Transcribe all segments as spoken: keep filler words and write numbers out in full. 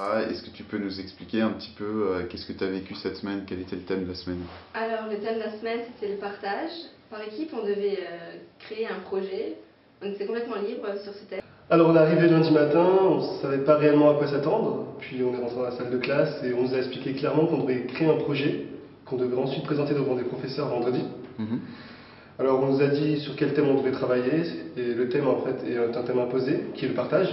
Ah, est-ce que tu peux nous expliquer un petit peu euh, qu'est-ce que tu as vécu cette semaine? Quel était le thème de la semaine? Alors, le thème de la semaine, c'était le partage. Par équipe, on devait euh, créer un projet. On était complètement libre sur ce thème. Alors on est arrivé lundi matin, on ne savait pas réellement à quoi s'attendre, puis on est rentré dans la salle de classe et on nous a expliqué clairement qu'on devait créer un projet, qu'on devait ensuite présenter devant des professeurs vendredi. Mmh. Alors on nous a dit sur quel thème on devait travailler, et le thème en fait est un thème imposé, qui est le partage.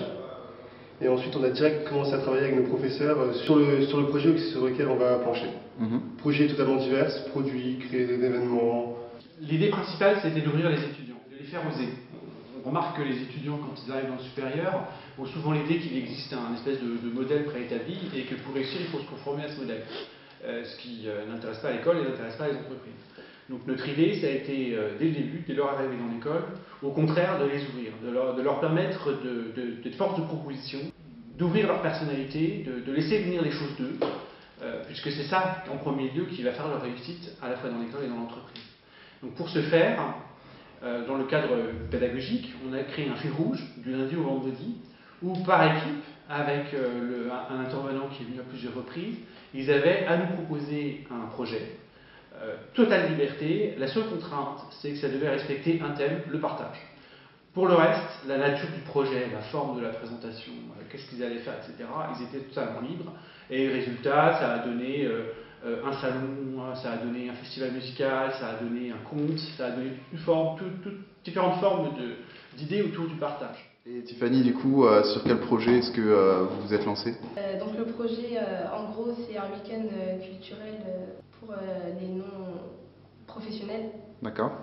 Et ensuite on a direct commencé à travailler avec nos professeurs sur le, sur le projet sur lequel on va pencher. Mmh. Projet totalement divers, produits, créer des événements. L'idée principale, c'était d'ouvrir les étudiants, de les faire oser. On remarque que les étudiants, quand ils arrivent dans le supérieur, ont souvent l'idée qu'il existe un espèce de, de modèle préétabli et que pour réussir, il faut se conformer à ce modèle. Euh, ce qui euh, n'intéresse pas l'école et n'intéresse pas les entreprises. Donc notre idée, ça a été, euh, dès le début, dès leur arrivée dans l'école, au contraire de les ouvrir, de leur, de leur permettre de, de, de force de proposition, d'ouvrir leur personnalité, de, de laisser venir les choses d'eux, euh, puisque c'est ça, en premier lieu, qui va faire leur réussite, à la fois dans l'école et dans l'entreprise. Donc pour ce faire, Euh, dans le cadre pédagogique, on a créé un fil rouge du lundi au vendredi, où par équipe, avec euh, le, un, un intervenant qui est venu à plusieurs reprises, ils avaient à nous proposer un projet. Euh, totale liberté, la seule contrainte, c'est que ça devait respecter un thème, le partage. Pour le reste, la nature du projet, la forme de la présentation, euh, qu'est-ce qu'ils allaient faire, et cetera, ils étaient totalement libres. Et résultat, ça a donné euh, euh, un salon, ça a donné un festival musical, ça a donné un conte, ça a donné une forme, tout, tout, différentes formes d'idées autour du partage. Et Tiffany, du coup, euh, sur quel projet est-ce que euh, vous vous êtes lancé? Euh, donc le projet, euh, en gros, c'est un week-end euh, culturel euh, pour euh, les non-professionnels. D'accord.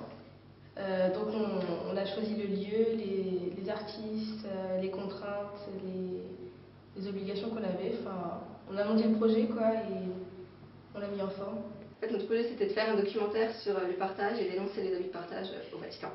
Euh, donc on, on a choisi le lieu, les, les artistes, euh, les contraintes, les, les obligations qu'on avait. Enfin, on a monté le projet quoi et on l'a mis en forme. En fait, notre projet c'était de faire un documentaire sur le partage et d'énoncer les avis de partage au Vatican.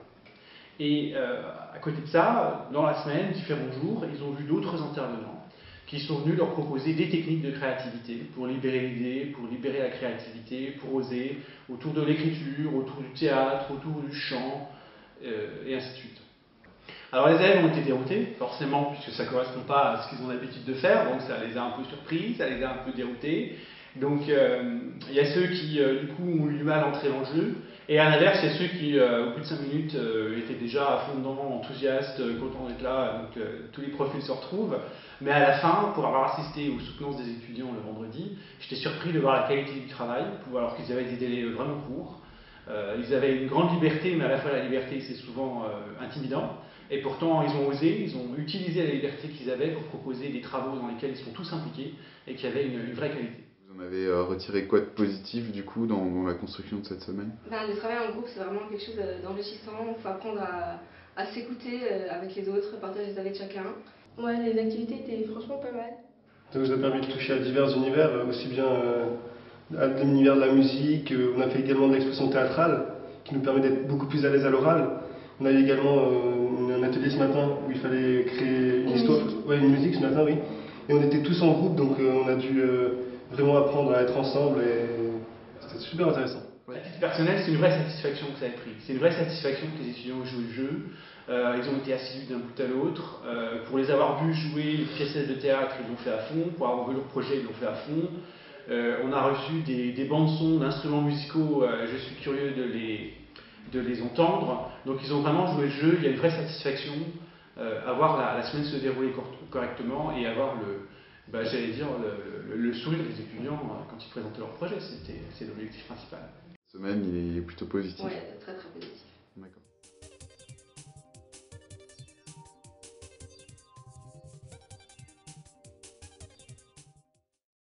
Et euh, à côté de ça, dans la semaine, différents jours, ils ont vu d'autres intervenants qui sont venus leur proposer des techniques de créativité pour libérer l'idée, pour libérer la créativité, pour oser, autour de l'écriture, autour du théâtre, autour du chant, euh, et ainsi de suite. Alors les élèves ont été déroutés, forcément, puisque ça ne correspond pas à ce qu'ils ont l'habitude de faire, donc ça les a un peu surpris, ça les a un peu déroutés. Donc euh, il y a ceux qui, euh, du coup, ont eu du mal à entrer dans le jeu, et à l'inverse, il y a ceux qui, euh, au bout de cinq minutes, euh, étaient déjà à fond dedans, enthousiastes, euh, contents d'être là, donc euh, tous les profils se retrouvent. Mais à la fin, pour avoir assisté aux soutenances des étudiants le vendredi, j'étais surpris de voir la qualité du travail, alors qu'ils avaient des délais vraiment courts. Euh, ils avaient une grande liberté, mais à la fois la liberté c'est souvent euh, intimidant. Et pourtant, ils ont osé, ils ont utilisé la liberté qu'ils avaient pour proposer des travaux dans lesquels ils sont tous impliqués et qui avaient une, une vraie qualité. Vous en avez euh, retiré quoi de positif du coup dans, dans la construction de cette semaine? Ben, le travail en groupe, c'est vraiment quelque chose d'enrichissant. Il faut apprendre à, à s'écouter avec les autres, partager les avis de chacun. Ouais, les activités étaient franchement pas mal. Ça nous a permis de toucher à divers univers, aussi bien euh, à l'univers de la musique. On a fait également de l'expression théâtrale, qui nous permet d'être beaucoup plus à l'aise à l'oral. On a eu également euh, un atelier ce matin où il fallait créer une, une histoire, musique. Ouais, une musique ce matin, oui. Et on était tous en groupe, donc euh, on a dû euh, vraiment apprendre à être ensemble et c'était super intéressant. À titre personnel, c'est une vraie satisfaction que ça ait pris. C'est une vraie satisfaction que les étudiants ont joué le jeu. Euh, ils ont été assidus d'un bout à l'autre. Euh, pour les avoir vus jouer les pièces de théâtre, ils l'ont fait à fond. Pour avoir vu leur projet, ils l'ont fait à fond. Euh, on a reçu des, des bandes-sons d'instruments musicaux. Euh, je suis curieux de les, de les entendre. Donc ils ont vraiment joué le jeu. Il y a une vraie satisfaction euh, à voir la, la semaine se dérouler correctement et avoir le, bah, j'allais dire, le, le, le sourire des étudiants quand ils présentaient leur projet. C'est l'objectif principal. Cette semaine, il est plutôt positif. Oui, très très positif.